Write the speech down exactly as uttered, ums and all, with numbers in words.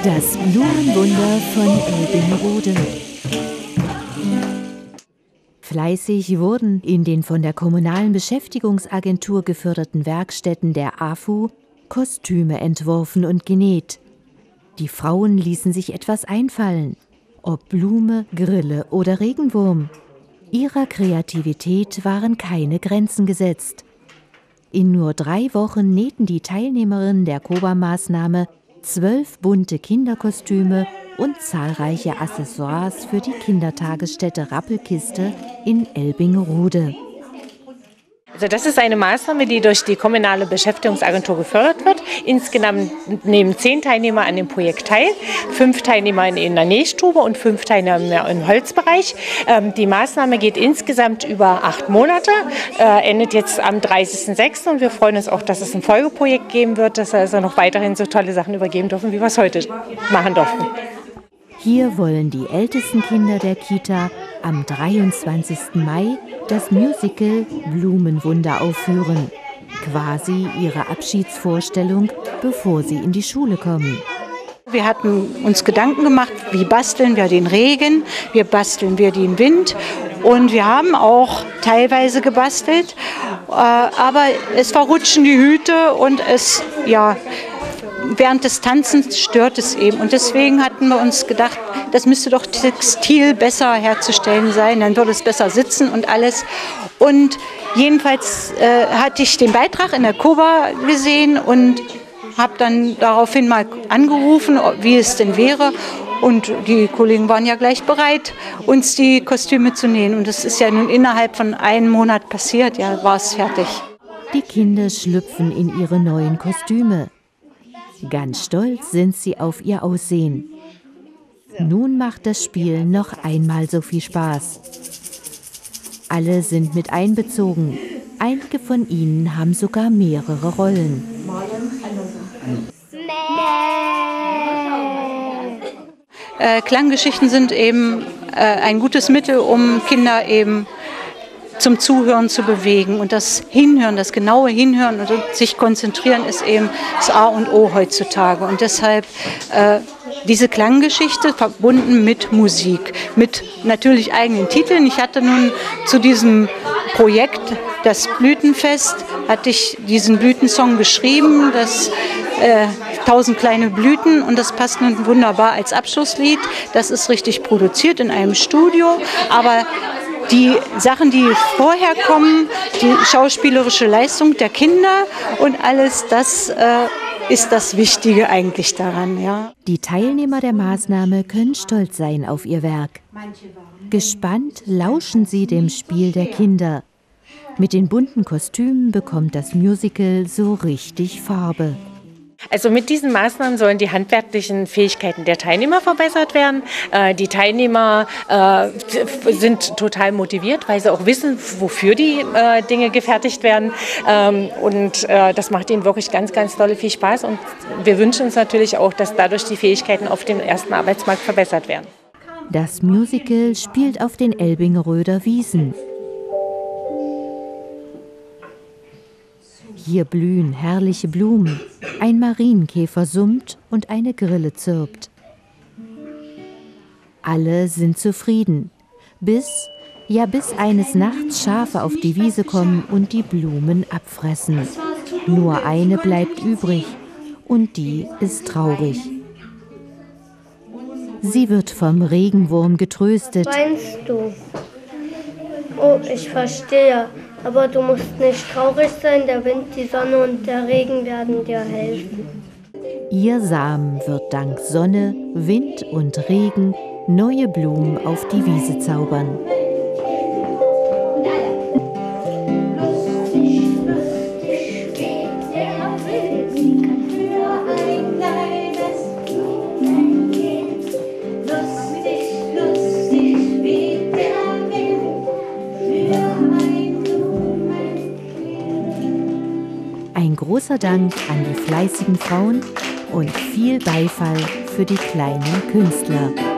Das Blumenwunder von Elbingerode. Fleißig wurden in den von der Kommunalen Beschäftigungsagentur geförderten Werkstätten der A F U Kostüme entworfen und genäht. Die Frauen ließen sich etwas einfallen, ob Blume, Grille oder Regenwurm. Ihrer Kreativität waren keine Grenzen gesetzt. In nur drei Wochen nähten die Teilnehmerinnen der Koba-Maßnahme zwölf bunte Kinderkostüme und zahlreiche Accessoires für die Kindertagesstätte Rappelkiste in Elbingerode. Also das ist eine Maßnahme, die durch die Kommunale Beschäftigungsagentur gefördert wird. Insgesamt nehmen zehn Teilnehmer an dem Projekt teil, fünf Teilnehmer in der Nähstube und fünf Teilnehmer im Holzbereich. Ähm, die Maßnahme geht insgesamt über acht Monate, äh, endet jetzt am dreißigsten sechsten und wir freuen uns auch, dass es ein Folgeprojekt geben wird, dass wir also noch weiterhin so tolle Sachen übergeben dürfen, wie wir es heute machen durften. Hier wollen die ältesten Kinder der Kita am dreiundzwanzigsten Mai das Musical Blumenwunder aufführen. Quasi ihre Abschiedsvorstellung, bevor sie in die Schule kommen. Wir hatten uns Gedanken gemacht, wie basteln wir den Regen, wie basteln wir den Wind. Und wir haben auch teilweise gebastelt, aber es verrutschen die Hüte und es, ja, während des Tanzens stört es eben. Und deswegen hatten wir uns gedacht, das müsste doch textil besser herzustellen sein, dann würde es besser sitzen und alles. Und jedenfalls äh, hatte ich den Beitrag in der Koba gesehen und habe dann daraufhin mal angerufen, wie es denn wäre. Und die Kollegen waren ja gleich bereit, uns die Kostüme zu nähen. Und das ist ja nun innerhalb von einem Monat passiert, ja, war es fertig. Die Kinder schlüpfen in ihre neuen Kostüme. Ganz stolz sind sie auf ihr Aussehen. Nun macht das Spiel noch einmal so viel Spaß. Alle sind mit einbezogen. Einige von ihnen haben sogar mehrere Rollen. Äh, Klanggeschichten sind eben äh, ein gutes Mittel, um Kinder eben zum Zuhören zu bewegen. Und das Hinhören, das genaue Hinhören und sich konzentrieren ist eben das A und O heutzutage. Und deshalb äh, diese Klanggeschichte verbunden mit Musik, mit natürlich eigenen Titeln. Ich hatte nun zu diesem Projekt, das Blütenfest, hatte ich diesen Blütensong geschrieben, das äh, Tausend kleine Blüten, und das passt nun wunderbar als Abschlusslied. Das ist richtig produziert in einem Studio, aber die Sachen, die vorher kommen, die schauspielerische Leistung der Kinder und alles, das äh, ist das Wichtige eigentlich daran. Ja. Die Teilnehmer der Maßnahme können stolz sein auf ihr Werk. Gespannt lauschen sie dem Spiel der Kinder. Mit den bunten Kostümen bekommt das Musical so richtig Farbe. Also mit diesen Maßnahmen sollen die handwerklichen Fähigkeiten der Teilnehmer verbessert werden. Äh, die Teilnehmer äh, sind total motiviert, weil sie auch wissen, wofür die äh, Dinge gefertigt werden. Ähm, und äh, das macht ihnen wirklich ganz, ganz dolle viel Spaß. Und wir wünschen uns natürlich auch, dass dadurch die Fähigkeiten auf dem ersten Arbeitsmarkt verbessert werden. Das Musical spielt auf den Elbingeröder Wiesen. Hier blühen herrliche Blumen, ein Marienkäfer summt und eine Grille zirpt. Alle sind zufrieden, bis, ja bis eines Nachts Schafe auf die Wiese kommen und die Blumen abfressen. Nur eine bleibt übrig und die ist traurig. Sie wird vom Regenwurm getröstet. Meinst du? Oh, ich verstehe. Aber du musst nicht traurig sein, der Wind, die Sonne und der Regen werden dir helfen. Ihr Samen wird dank Sonne, Wind und Regen neue Blumen auf die Wiese zaubern. Ein großer Dank an die fleißigen Frauen und viel Beifall für die kleinen Künstler.